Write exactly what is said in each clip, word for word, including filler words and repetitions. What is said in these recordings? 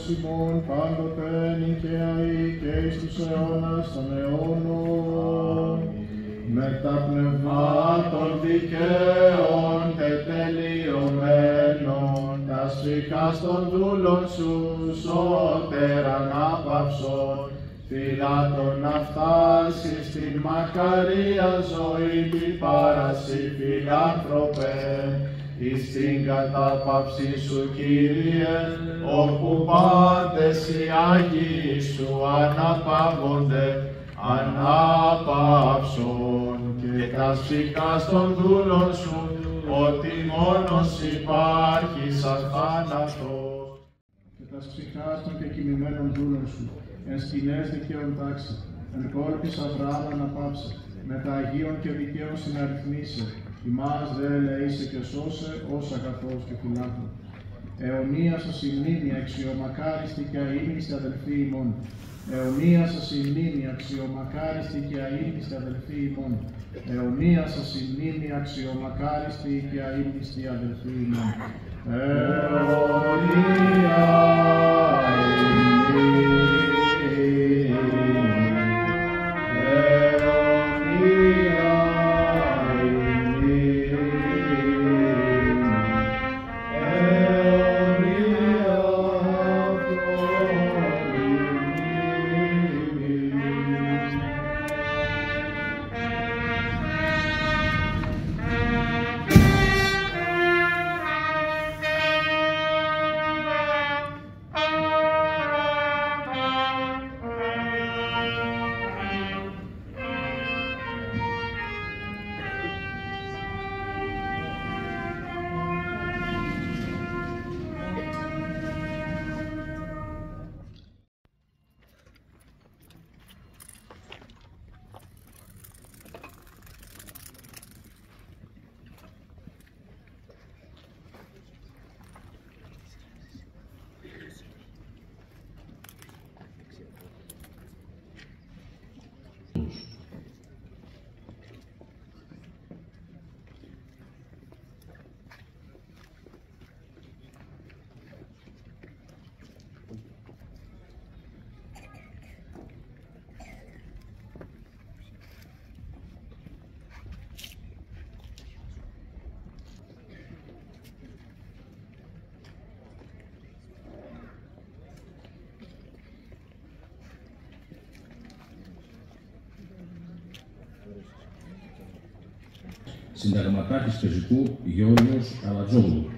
ημών πάντοτε νικαία και εις τους αιώνας των αιώνων. Με τα πνευμάτων δικαίων τετελειωμένων, τα σφιχάς των δούλων σου σώτεραν άπαυσον, φυλάτων να φτάσεις στην μακαρία ζωή την πάραση φιλάνθρωπε, εις την κατάπαυση σου Κύριε, όπου πάντες οι Άγιοι σου αναπαύονται, ανάπαυσον και τα σφιχάς των δούλων σου, ότι μόνος υπάρχει σαν θάνατος. Και τα σφιχάς των κεκοιμημένων δούλων σου, εν σκηνές δικαίων τάξη, εν κόλπης Αβραάμ αναπαύσε, με τα Αγίων και δικαίων συναριθμίσε, ημάς δε ελεήσε και σώσε, ως αγαθός και φιλάνθρωπος. Αιωνία σας η μνήμη, αξιομακάριστη και αείμνηστη αδελφοί ημών. Αιωνία σας η μνήμη, αξιομακάριστη και αείμνηστη αδελφοί ημών. Αιωνία σας η μνήμη, αξιομακάριστη και αείμνηστη αδελφοί ημών. Αιωνία Συνταγματάρχης Πεζικού Γιώργος Αλατζόγλου.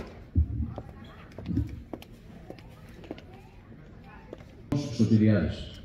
Σωτηριάδης.